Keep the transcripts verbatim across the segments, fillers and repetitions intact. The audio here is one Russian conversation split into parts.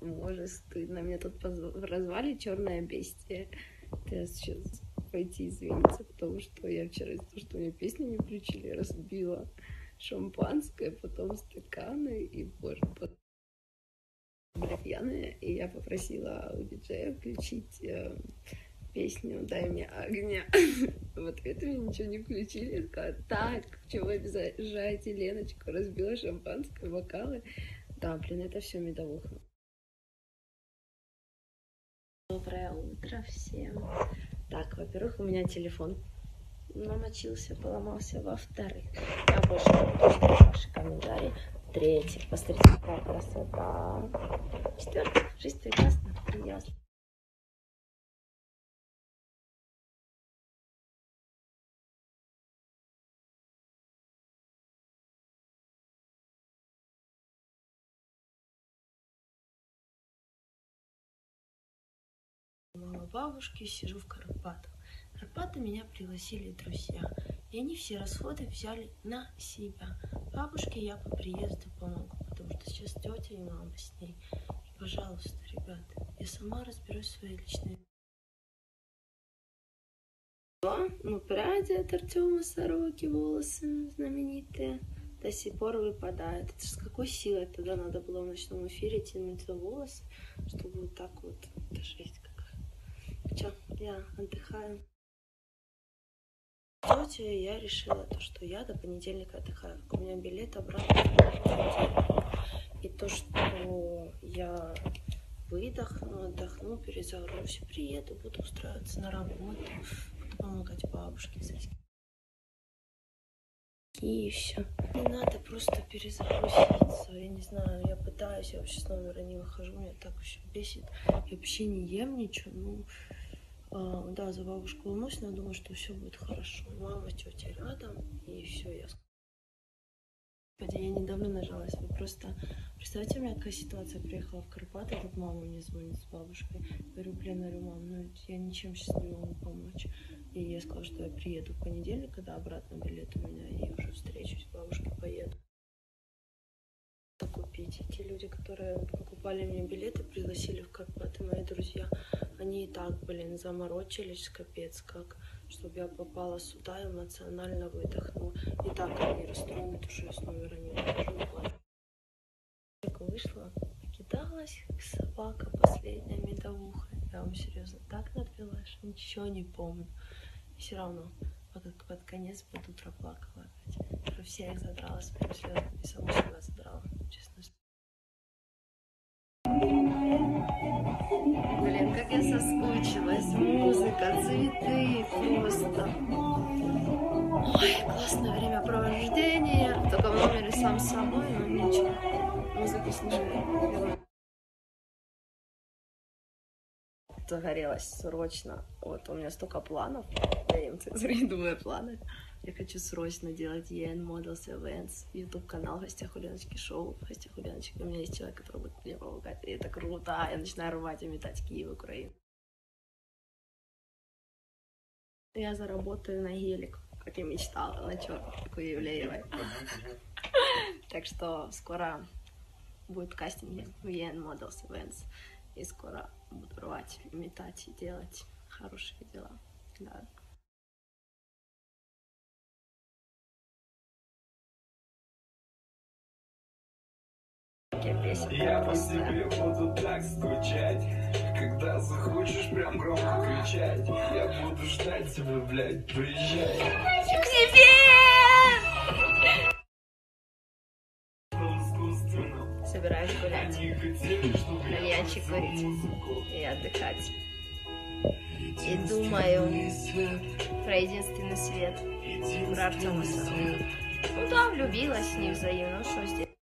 Может, стыдно. Мне тут развали черное бестие. Я сейчас пойти извиниться, потому что я вчера из-за того, что мне песню не включили, разбила шампанское, потом стаканы, и, боже, потом были пьяные, и я попросила у диджея включить э, песню «Дай мне огня». В ответ мне ничего не включили, сказали: так, чего вы обижаете Леночку, разбила шампанское, бокалы. Да, блин, это все медовуха. Доброе утро всем. Так, во-первых, у меня телефон намочился, поломался. Во-вторых, я больше не буду читать ваши комментарии. В-третьих, посмотрите, какая красота. В-четвертых, жизнь прекрасна и ясна. Мама бабушки, сижу в Карпатах. Карпаты меня пригласили друзья, и они все расходы взяли на себя. Бабушке я по приезду помогу, потому что сейчас тетя и мама с ней. И, пожалуйста, ребята, я сама разберусь в своей личной... Ну, пряди от Артема Сороки, волосы знаменитые, до сих пор выпадают. Это с какой силой тогда надо было в ночном эфире тянуть за волосы, чтобы вот так вот... Это жесть какая. Чё, я отдыхаю. Тетя, я решила то, что я до понедельника отдыхаю. У меня билет обратно в понедельник. И то, что я выдохну, отдохну, перезагружусь, приеду, буду устраиваться на работу, буду помогать бабушке. И все. Не надо просто перезагрузиться. Я не знаю, я пытаюсь, я вообще с номера не выхожу, меня так вообще бесит. Я вообще не ем ничего, ну... А, да, за бабушку волнуюсь, но думаю, что все будет хорошо. Мама, тетя рядом, и все, я... Хотя я недавно нажалась. Вы просто представьте, у меня какая ситуация. Приехала в Карпаты, тут мама мне звонит с бабушкой. Говорю, блин, говорю, мам, ну я ничем сейчас не могу помочь. И я сказала, что я приеду в понедельник, когда обратно билет у меня, и уже встречусь с бабушкой, поеду. Купить. Те люди, которые покупали мне билеты, пригласили в Карпаты, мои друзья, они и так, блин, заморочились, капец как, чтобы я попала сюда, эмоционально выдохнула. И так они расстроены, то, что я с номера не выхожу. Только вышла, кидалась, как собака, последняя медовуха. Я вам серьезно так напилась, что ничего не помню. И все равно под, под конец под утро плакала опять. Про всех задрала свои слезы и саму себя задрала, честно. Блин, как я соскучилась. Музыка, цветы, просто. Ой, классное времяпровождение. Только в номере сам с собой, но ничего. Музыку слушаю. Загорелась срочно. Вот у меня столько планов. Я им цензурирую планы. Я хочу срочно делать и эн Models Events, YouTube канал в гостях у Леночки, шоу в гостях у Леночки. У меня есть человек, который будет мне помогать. И это круто. Я начинаю рвать и метать Киев, Украину. Я заработаю на гелик, как я мечтала, на чёртку Евлеевой. Так что скоро будет кастинги в и эн Models Events. И скоро буду рвать, метать и делать хорошие дела. Да. Я по тебе буду так скучать, когда захочешь прям громко кричать. Я буду ждать тебя, блядь, приезжай. К тебе! Собираюсь гулять, кальянчик курить и отдыхать. И думаю про единственный свет, про Артема Сорока. Ну да, влюбилась невзаимно, ну что здесь?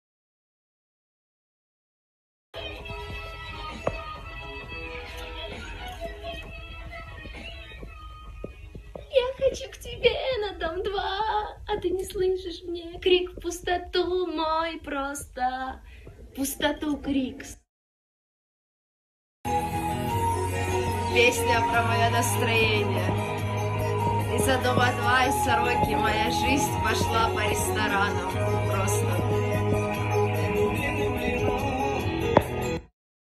Я хочу к тебе на дом два, а ты не слышишь мне крик в пустоту мой, просто пустоту крик. Песня про мое настроение. Из-за дома два, из Сороки моя жизнь пошла по ресторанам. Просто.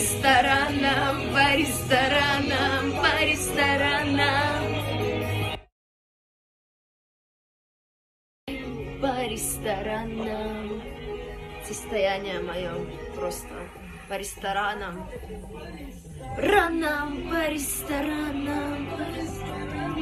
ресторанам, по ресторанам, по ресторанам. По ресторанам. Состояние мое просто по ресторанам. Ранам, по ресторанам, по ресторанам.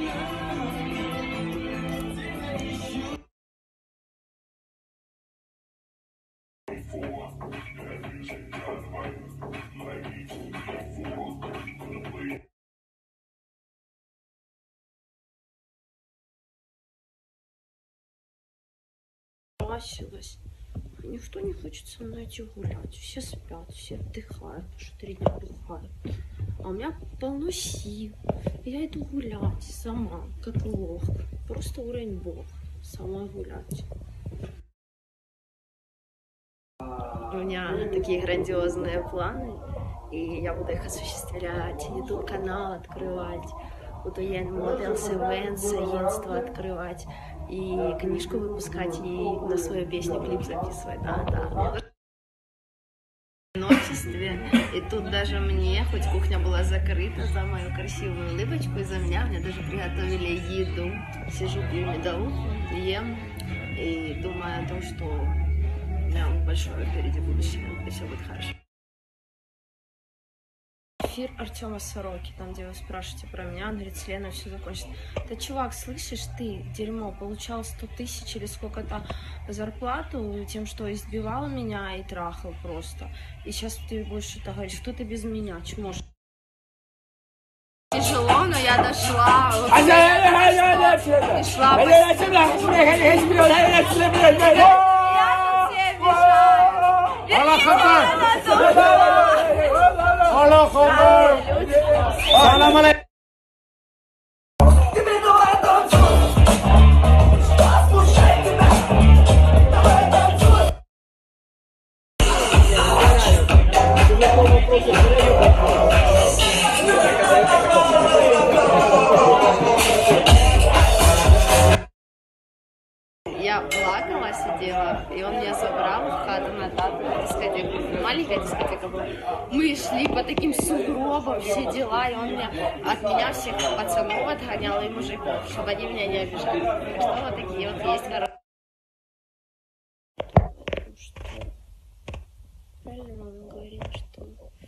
Бросилась. Никто не хочет со мной идти гулять. Все спят, все отдыхают, потому что три дня бухают. А у меня полно сил. Я иду гулять сама, как лох. Просто уровень бог. Сама гулять. У меня такие грандиозные планы, и я буду их осуществлять. YouTube канал открывать, буду я Models Events агентство открывать, и книжку выпускать, и на свою песню клип записывать. Да, да. В обществе, и тут даже мне, хоть кухня была закрыта, за мою красивую улыбочку, и за меня мне даже приготовили еду. Сижу, пью медовуху, ем и думаю о том, что у меня большое впереди будущее, и все будет хорошо. Эфир Артема Сороки, там, где вы спрашиваете про меня, он говорит, с Леной все закончится. Да, чувак, слышишь, ты, дерьмо, получал сто тысяч или сколько-то зарплату тем, что избивал меня и трахал просто. И сейчас ты будешь что-то говорить, что ты без меня, чмо? Тяжело, но я дошла. Я плакала, сидела, и он меня забрал в хату на тату на дискотеку. Маленькая дискотека была. Мы шли по таким сугробам, все дела, и он меня, от меня всех пацанов отгонял и мужиков, чтобы они меня не обижали. Так что вот такие вот есть хорошие. Потому что правильно мама говорила, что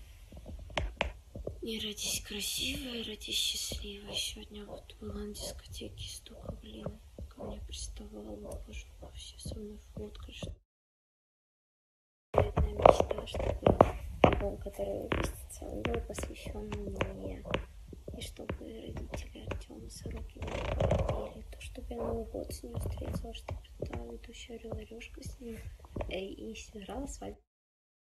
не родись красивой, родись счастливой. Сегодня вот была на дискотеке, столько, блин, ко мне приставала, боже, все со мной фоткали. Заветная мечта, чтобы альбом, который выпустится, он был посвящен мне. И чтобы родители Артема Сороки не попросили, то чтобы я Новый год с ним встретила, чтобы та ведущая орел-орешка с ним и сыграла свадьбу.